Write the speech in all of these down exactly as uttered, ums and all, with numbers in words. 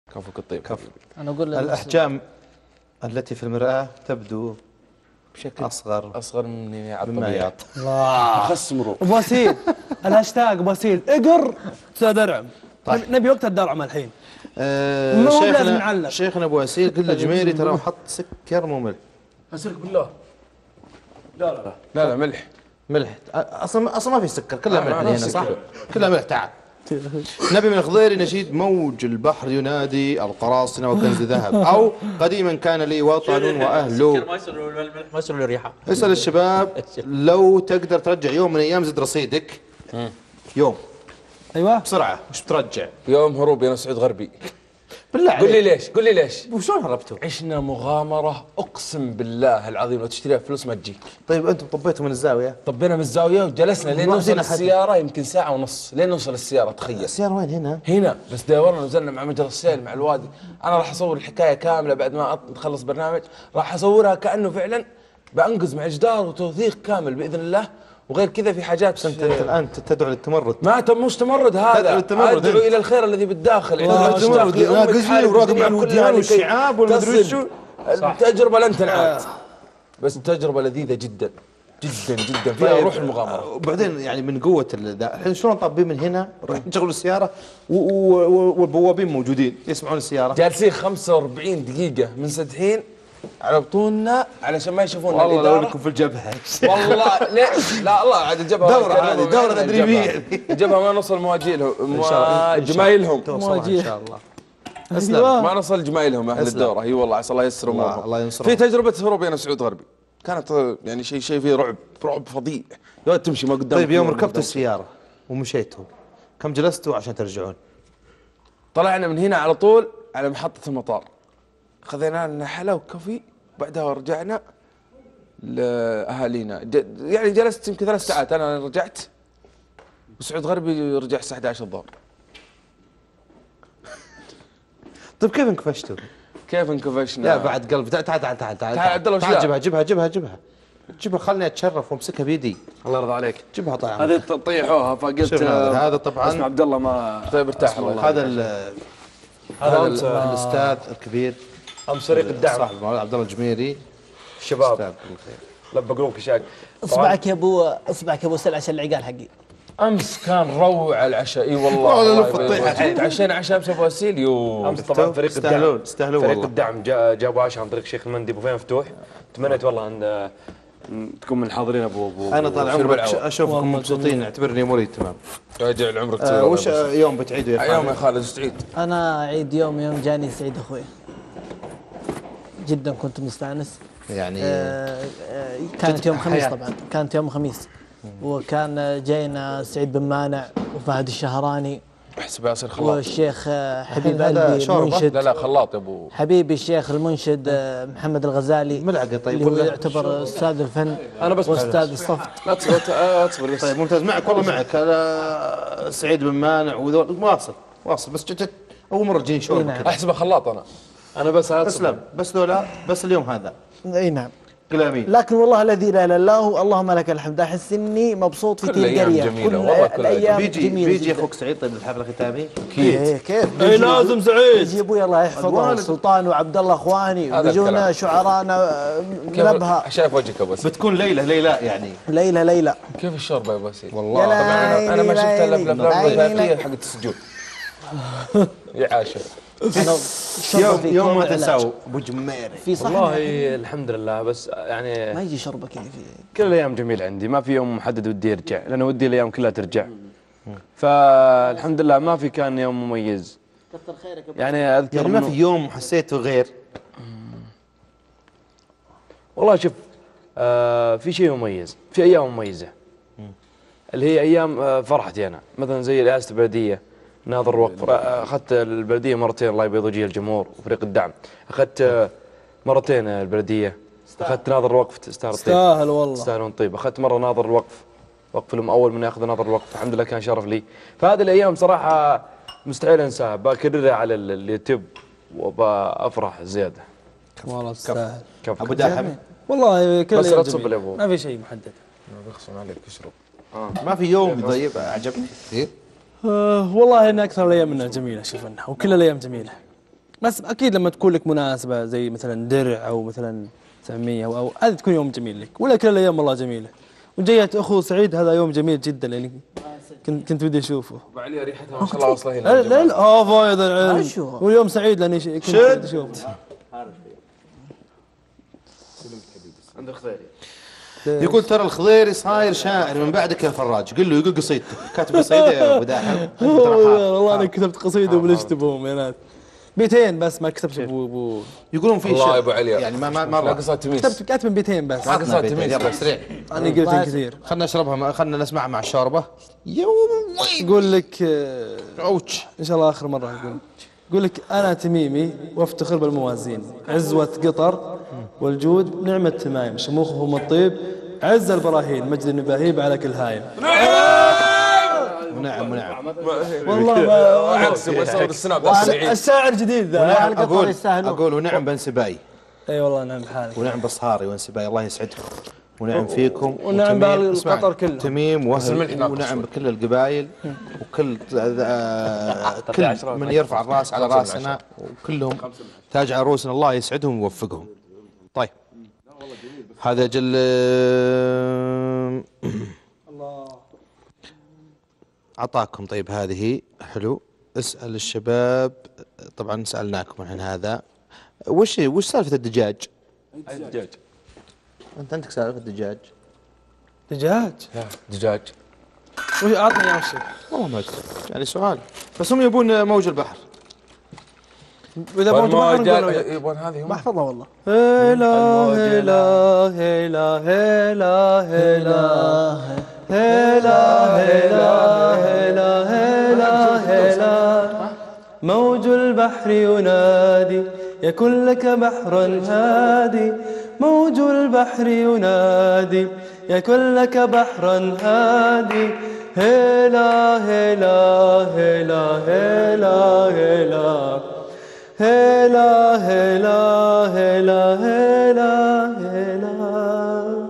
كفوك الطيب. كفو. أنا أقول الأحجام التي في المرآة تبدو بشكل أصغر أصغر من مما يعط. الله أخس مرور. أبو وسيل الهاشتاج أبو وسيل اقر تدرعم. طيب. نبي وقت الدرعم الحين. أه مو لازم شيخنا نعلق. شيخنا أبو وسيل قل له جميري ترى حط سكر مو ملح. أسرك بالله. لا لا لا لا ملح ملح أصلا أصلا ما في سكر كلها آه، ملح ما هنا في صح؟ سكر. كلها ملح. تعال. نبي من الخضيري نشيد موج البحر ينادي القراصنة وكنز ذهب، أو قديما كان لي وطن وأهله. ما يصير الملح ما يصير له ريحة. اسأل الشباب لو تقدر ترجع يوم من الأيام زد رصيدك يوم أيوة بسرعة وش بترجع؟ يوم هروب يا سعود غربي. بالله قل لي عليك ليش قل لي ليش وشلون هربتوا؟ عشنا مغامرة أقسم بالله العظيم لو تشتريها فلوس ما تجيك. طيب أنتم طبيتوا من الزاوية؟ طبينا من الزاوية وجلسنا لين ما نوصل فينا حد. السيارة يمكن ساعة ونص لين نوصل السيارة تخيل. السيارة وين هنا؟ هنا بس دورنا ونزلنا مع مجرى السيل مع الوادي. أنا راح أصور الحكاية كاملة بعد ما نخلص برنامج، راح أصورها كأنه فعلا بأنقز مع جدار وتوثيق كامل بإذن الله. وغير كذا في حاجات أنت أنت الآن تدعو للتمرد. ما تم مش تمرد هذا، تدعو للتمرد أدعو أنت. إلى الخير الذي بالداخل. تدعو عندما للتمرد. تشتاق لأمك ناقزني حالك وراقب الدنيا على كلها الوديان لكي والشعاب والمدري تصل. شو. التجربة لن تنعاد، بس التجربة لذيذة جدا جدا جدا فيها روح المغامرة. وبعدين يعني من قوة ال- ذا الحين شلون طابين من هنا راح نشغل السيارة و- و- و- والبوابين موجودين يسمعون السيارة. جالسين خمسة وأربعين دقيقة منسدحين على بطوننا علشان ما يشوفون والله لو الإدارة. انكم في الجبهة. والله ليش؟ لا الله عاد الجبهة دورة عادي، دورة تدريبية. الجبهة ما نوصل مواجيلهم إن شاء الله. جمايلهم توصلها إن شاء الله. أيوة. ما نوصل جمايلهم أهل أسلم. الدورة. اي والله عسى الله ييسر الله- أمورهم. الله ينصرهم. في تجربة هروب أنا سعود غربي كانت آه، يعني شيء شيء فيه رعب رعب فظيع. يا تمشي ما قدام. طيب يوم ركبتوا السيارة ومشيتوا كم جلستوا عشان ترجعون؟ طلعنا من هنا على طول على محطة المطار، خذينا لنا حلا وكافي، بعدها رجعنا لأهالينا. ج- يعني جلست يمكن ثلاث ساعات. أنا رجعت وسعود غربي رجع الساعة إحدى عشر الظهر. طيب كيف انكفشتوا؟ كيف انكفشنا؟ لا بعد قلب تعال تعال تعال تعال تعال عبد الله وش تعال لا؟ جيبها جيبها جيبها جيبها جيبها خلني اتشرف وامسكها بيدي. الله يرضى عليك. جيبها طيب. هذه طيحوها فقلت شوف هذا هذا طبعا اسمع عبد الله ما طيب ارتاح الله. هذا ال- هذا هذا أمس ال- الاستاذ الكبير امس فريق الدعم صاحب المولانا عبد الله الجميري. الشباب أستاذ بالخير. لبقوك شاق. اصبعك يا ابو اصبعك يا ابو سل عشان العقال حقي. امس كان روع العشاء. اي والله والله والله لف يبارك الطيحة. فيك. تعشينا عشاء امس ابو اسيل. يو امس طبعا فريق يستاهلون الدعم يستاهلون فريق والله. الدعم جا- جابوا عشاء عن طريق الشيخ المندي ابو فهيم مفتوح. تمنيت والله ان آه، تكون من الحاضرين ابو ابو انا طال شرب عمرك العوض. اشوفكم مبسوطين اعتبرني مريض تمام. راجع لعمرك آه طويل. وش آه، يوم بتعيدوا يا يوم يا خالد؟ خالد ايش تعيد؟ انا عيد يوم يوم جاني سعيد اخوي، جدا كنت مستانس. يعني آه، آه، كانت يوم خميس حياة. طبعا، كانت يوم خميس، وكان جاينا سعيد بن مانع وفهد الشهراني احسب ياسر خلاط. والشيخ آه، حبيب هذا قلبي شوربة؟ المنشد. لا لا خلاط يا ابو. حبيبي الشيخ المنشد آه، محمد الغزالي ملعقة طيب اللي هو ولا؟ يعتبر استاذ الفن أنا بس واستاذ الصف. لا تصبر آه، تصبر بس. طيب ممتاز معك والله معك هذا سعيد بن مانع وذول واصل واصل بس جت اول مرة تجيني إي شوربة نعم. كذا. احسبه خلاط انا. انا بس اسلم بس ذولا بس اليوم هذا اي نعم. كلامي. لكن والله الذي لا اله الا هو، اللهم لك الحمد، احس اني مبسوط في كل تلك الأيام القريه. جميلة، كل والله كل الايام بيجي جميله بيجي جداً. اخوك سعيد طيب الحفل الختامي. اكيد كيف اي لازم سعيد. يجي ابوي الله يحفظه الوالد. سلطان وعبد الله اخواني هذا ويجونا الكلام. شعرانا آه، كيف نبهه. شايف وجهك ابو اسيل؟ بتكون ليلى ليلى يعني. ليلى ليلى كيف الشوربه يا ابو اسيل؟ والله يا طبعا انا انا ما ليلي شفت الا في ليلي الافلام ليلي الوثائقيه ليلي. حقت السجون. يا عاشر. أنا الشوربة يوم في يوم كوم ما علاج. تنساو ابو جميري. في صحن والله الحمد لله بس ما يعني يجي شوربه كذا في كل الايام جميله عندي. ما في يوم محدد ودي يرجع لان ودي الايام كلها ترجع. فالحمد لله ما في كان يوم مميز. كثر خيرك يا أبو. يعني اذكر يعني ما إنه- في يوم حسيته غير. والله شوف آه في شيء مميز، في ايام مميزه اللي هي ايام آه فرحتي انا، مثلا زي رئاسه البلديه، ناظر الوقف. آه، اخذت البلديه مرتين الله يبيض وجه الجمهور وفريق الدعم. اخذت آه مرتين البلديه، اخذت ناظر الوقف تستاهل الطيب. تستاهل والله. تستاهلون طيب. اخذت مره ناظر الوقف، وقف لهم اول من ياخذ ناظر الوقف، الحمد لله كان شرف لي. فهذه الايام صراحه مستحيل انساها، بكررها على ال- اليوتيوب وبافرح زياده. والله تستاهل. كيف ابو داحم والله كل بس لا يوم تصب جميل. لي أبو. ما في شيء محدد. بيخصم عليك اشرب. ما في يوم طيب عجبك كثير. آه والله ان اكثر الايام منها جميله، شوف انها وكل الايام جميله. بس اكيد لما تكون لك مناسبه زي مثلا درع او مثلا سميه او او هذا تكون يوم جميل لك، ولا كل الايام والله جميله. وجية اخو سعيد هذا يوم جميل جدا يعني كنت كنت بدي اشوفه. ابو علي ريحتها ما شاء الله واصله هنا. لا لا لا اه فايض العلم. أشوف. واليوم سعيد لاني ش- كنت بدي اشوفه. عند الخضيري يقول ترى الخضيري صاير شاعر من بعدك يا فراج، قل له يقول قصيدته، كاتب قصيده يا ابو داحم. والله انا كتبت قصيده وبلشتبهم يا ناس. بيتين بس ما كتبت ابو ابو يقولون في الله شيء يا ابو علي يعني ما ما لا مره قصة تميس. كتبت كاتب بيتين بس. ما قصة بيتين. تميس. يلا سريع انا قلت كثير. خلنا نشربها، خلنا نسمعها مع الشوربه. يوم يقول لك آه، اوتش. ان شاء الله اخر مره يقول يقول لك انا تميمي وافتخر بالموازين، عزوه قطر والجود نعمه تمايم، شموخهم الطيب عز البراهين، مجد النباهيب على كل هايم. ونعم ونعم. والله ما عكس يبغى يصور السناب بس وأنا- سعيد. الشاعر جديد ذا. ونعم القطر اقول يستاهلون. اقول ونعم بن سباي، اي والله نعم بحالك. ونعم بصهاري وانسباي، الله يسعدكم ونعم فيكم. ونعم وتميم- بالقطر اسمع، كله. تميم بس الملح وهل ناقص ونعم شوي. بكل القبائل وكل آه، كل من يرفع الراس على خمسة من راسنا وكلهم تاج عروسنا، الله يسعدهم ويوفقهم. طيب هذا جل أعطاكم. طيب هذه حلو. اسأل الشباب، طبعا سألناكم عن هذا. وش وش سالفة الدجاج؟ الدجاج أنت عندك سالفة الدجاج؟ دجاج دجاج. وش اعطني اياه وش والله ما أدري، يعني سؤال. بس هم يبون موج البحر. واذا ما تبغى نقول لك. يبون هذه هم. بحفظها والله. هلا هلا هلا هلا هلا هلا هلا هلا هلا هلا موج البحر ينادي يكن لك بحرا هادي، موج البحر ينادي يكن لك بحرا هادي، هلا هلا هلا هلا هلا هلا هلا هلا هلا هلا.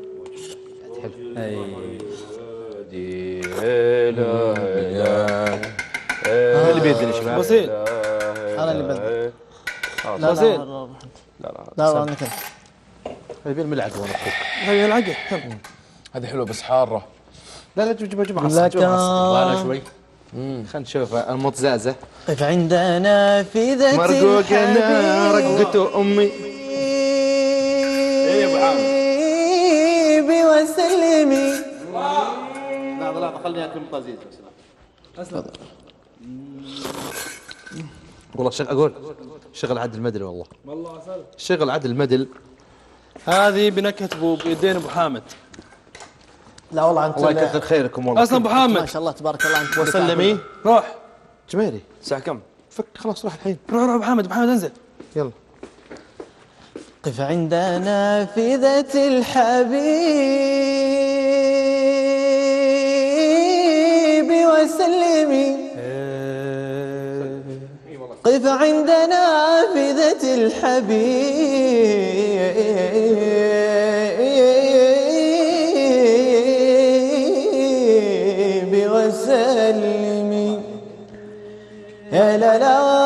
دي هلا هلا اللي بيدني شباب. بسيط. انا اللي بدي. لا لا بسيط. لا لا لا لا لا نكمل. يبي الملعقة وانا اخوك. هي العقل. هذه حلوه بس حاره. لا لا جيب جيب جيب لك خلنا شوي. خلنا نشوف المطزازة. قف عند نافذة مرقوق انا رقته امي. ايه يا ابو حامد وسلمي. لحظة لحظة خليني اكل مطازيز. والله شغل اقول شغل عدل مدل والله. والله شغل عدل مدل. هذه بنكهة ابو بيدين ابو حامد. لا والله انت الله يكثر خيركم والله. اصلا ابو ما حامد شاء الله تبارك الله انت وسلمي. روح جميري الساعة كم؟ فك خلاص روح الحين. روح روح ابو حامد ابو حامد انزل. يلا. قف عند نافذة الحبيب وسلمي. قف عند نافذة الحبيب وسلمي. يا لا لا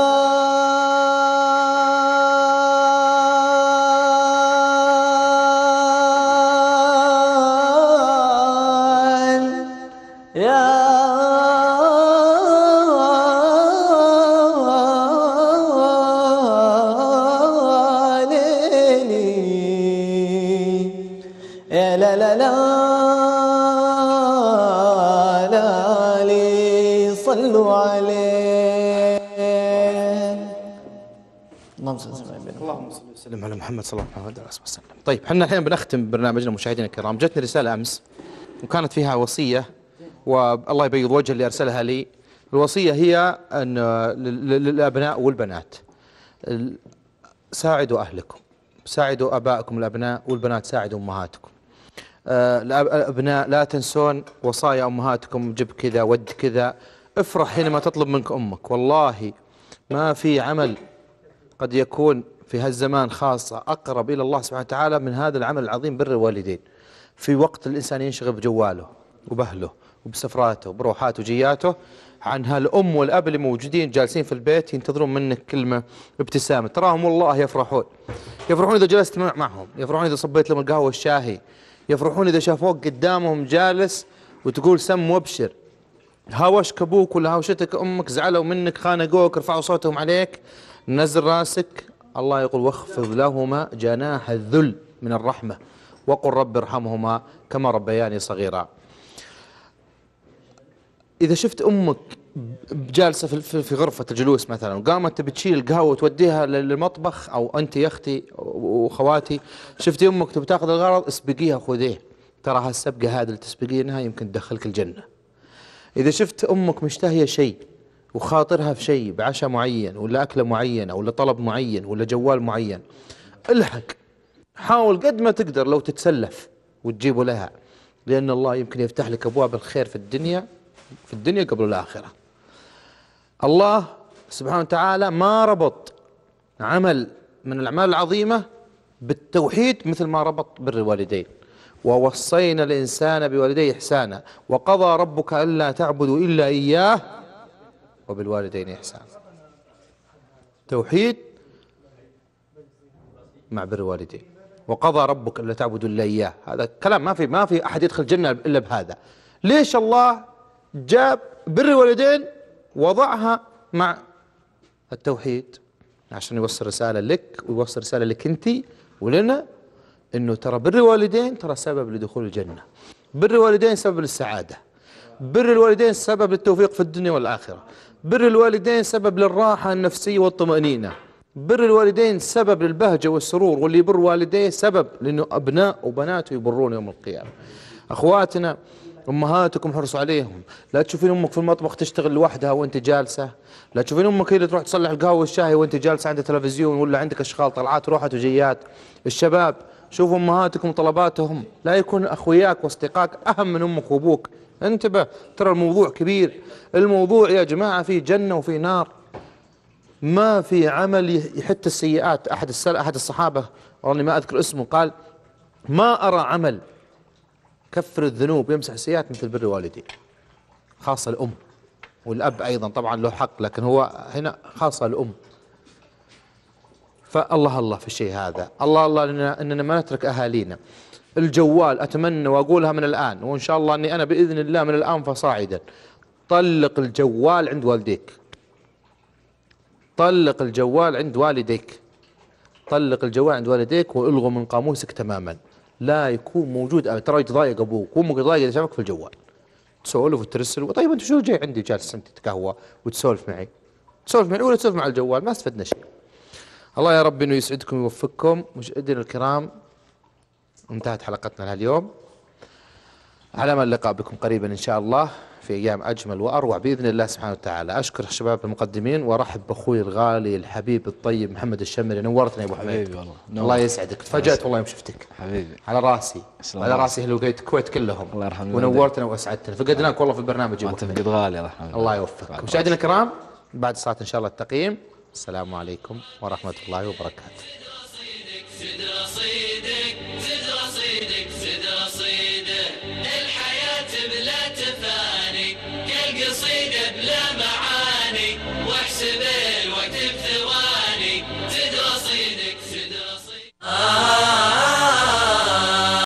اللهم صل وسلم على محمد صلى الله عليه وسلم. طيب احنا الحين بنختم برنامجنا مشاهدينا الكرام. جتني رسالة امس وكانت فيها وصية والله يبيض وجه اللي ارسلها لي. الوصية هي ان للابناء والبنات ساعدوا اهلكم، ساعدوا ابائكم الابناء، والبنات ساعدوا امهاتكم. الابناء لا تنسون وصايا امهاتكم، جب كذا ود كذا، افرح حينما تطلب منك امك. والله ما في عمل قد يكون في هالزمان خاصة أقرب إلى الله سبحانه وتعالى من هذا العمل العظيم بر الوالدين. في وقت الإنسان ينشغل بجواله وبأهله وبسفراته وبروحاته وجياته، عن هالأم والأب اللي موجودين جالسين في البيت ينتظرون منك كلمة ابتسامة، تراهم والله يفرحون. يفرحون إذا جلست معهم، يفرحون إذا صبيت لهم القهوة الشاهي، يفرحون إذا شافوك قدامهم جالس وتقول سم وابشر. هاوشك أبوك ولا هاوشتك أمك، زعلوا منك، خانقوك، رفعوا صوتهم عليك، نزل راسك. الله يقول واخفض لهما جناح الذل من الرحمة وقل رب ارحمهما كما ربياني صغيرا. إذا شفت أمك جالسة في غرفة الجلوس مثلا وقامت بتشيل القهوة وتوديها للمطبخ، أو أنت يا أختي وخواتي شفتي أمك تبي تاخذ الغرض، اسبقيها خذيه، ترى هالسبقة هذه اللي تسبقينها يمكن تدخلك الجنة. إذا شفت أمك مشتهية شيء وخاطرها في شيء بعشاء معين ولا أكلة معينة ولا طلب معين ولا جوال معين، الحق حاول قد ما تقدر لو تتسلف وتجيبه لها، لأن الله يمكن يفتح لك أبواب الخير في الدنيا في الدنيا قبل الآخرة. الله سبحانه وتعالى ما ربط عمل من الأعمال العظيمة بالتوحيد مثل ما ربط بر الوالدين. ووصينا الإنسان بوالديه إحسانا وقضى ربك ألا تعبدوا إلا إياه وبالوالدين إحسانا. توحيد مع بر الوالدين. وقضى ربك ألا تعبدوا إلا إياه، هذا كلام ما في ما في أحد يدخل الجنة إلا بهذا. ليش الله جاب بر الوالدين وضعها مع التوحيد؟ عشان يوصل رسالة لك ويوصل رسالة لك أنت ولنا، إنه ترى بر الوالدين ترى سبب لدخول الجنة، بر الوالدين سبب للسعادة، بر الوالدين سبب للتوفيق في الدنيا والآخرة، بر الوالدين سبب للراحة النفسية والطمأنينة، بر الوالدين سبب للبهجة والسرور، واللي يبر والديه سبب لأنه أبناء وبناته يبرون يوم القيامة. أخواتنا أمهاتكم حرصوا عليهم، لا تشوفين أمك في المطبخ تشتغل لوحدها وأنت جالسة، لا تشوفين أمك هي اللي تروح تصلح القهوة والشاي وأنت جالسة عند التلفزيون ولا عندك أشغال طلعات روحات وجيات. الشباب شوفوا أمهاتكم طلباتهم، لا يكون أخوياك واصدقائك أهم من أمك وأبوك. انتبه، ترى الموضوع كبير، الموضوع يا جماعة فيه جنة وفيه نار، ما في عمل يحت السيئات. أحد السل... أحد الصحابة والله ما أذكر اسمه قال ما أرى عمل كفر الذنوب يمسح السيئات مثل بر الوالدين، خاصة الأم والأب أيضا طبعا له حق، لكن هو هنا خاصة الأم. فالله الله في الشيء هذا، الله الله إننا, إننا ما نترك أهالينا. الجوال أتمنى وأقولها من الآن وإن شاء الله أني أنا بإذن الله من الآن فصاعدا، طلق الجوال عند والديك، طلق الجوال عند والديك، طلق الجوال عند والديك والغوا من قاموسك تماما، لا يكون موجود. ترى يتضايق ابوك وامك يتضايق اذا شافك في الجوال تسولف وترسل. طيب انت شو جاي عندي جالس انت تتقهوى وتسولف معي؟ تسولف معي ولا تسولف مع الجوال؟ ما استفدنا شيء. الله يا رب انه يسعدكم ويوفقكم. مشاهدينا الكرام، انتهت حلقتنا لهاليوم، على امل اللقاء بكم قريبا ان شاء الله في ايام اجمل واروع باذن الله سبحانه وتعالى. اشكر الشباب المقدمين وارحب باخوي الغالي الحبيب الطيب محمد الشمري. نورتنا يا ابو حميد. حبيبي والله. الله يسعدك، تفاجأت والله يوم شفتك. حبيبي على راسي على راسي اهل الكويت كلهم. الله يرحمه ونورتنا واسعدتنا، فقدناك والله في البرنامج يا ابو انت فقد غالي. الله يرحمه. الله يوفقك. مشاهدينا الكرام، بعد صلاه ان شاء الله التقييم. السلام عليكم ورحمه الله وبركاته.